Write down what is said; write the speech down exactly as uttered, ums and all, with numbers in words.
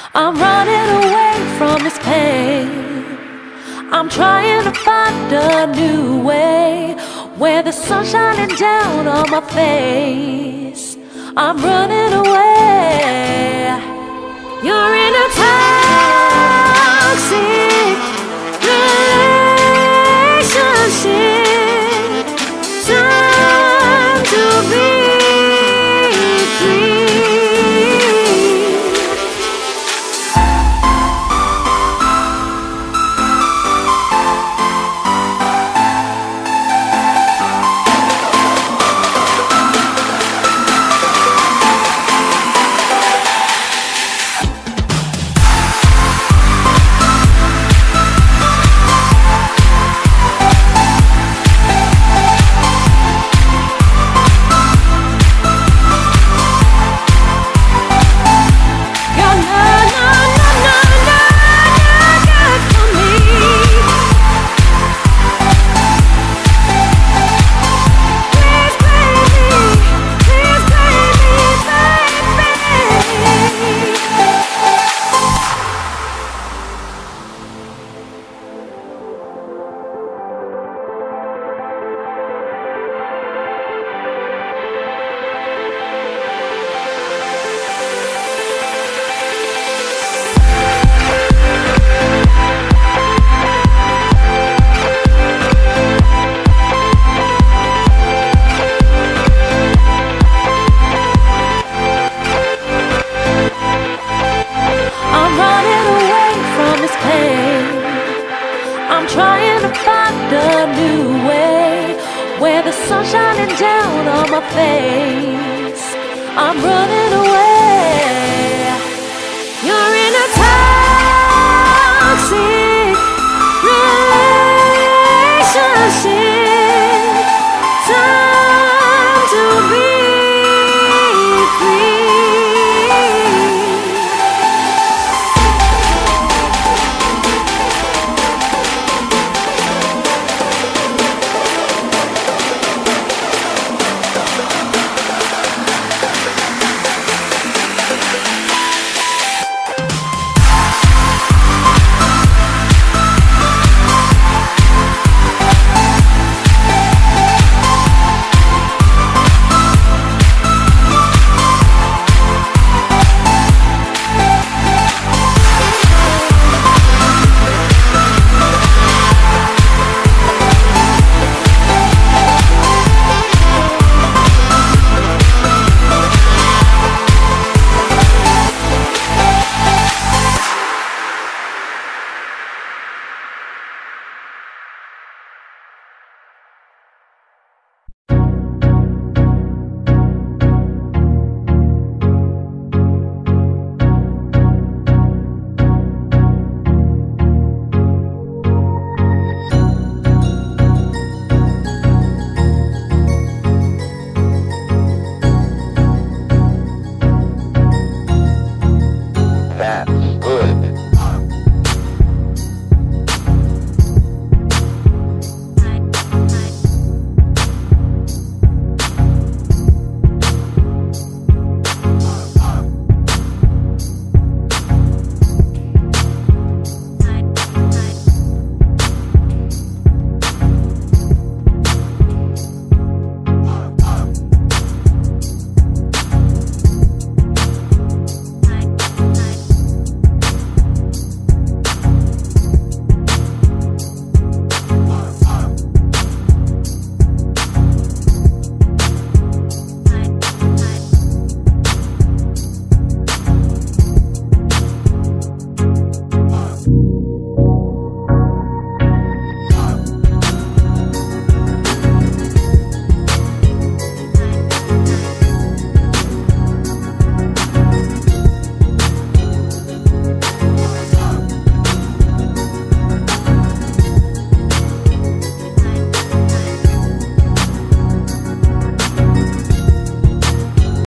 I'm running away from this pain. I'm trying to find a new way where the sun's shining down on my face. I'm running away. You're in a toxic relationship. Time to be free. I'm trying to find a new way where the sun's shining down on my face. I'm running away.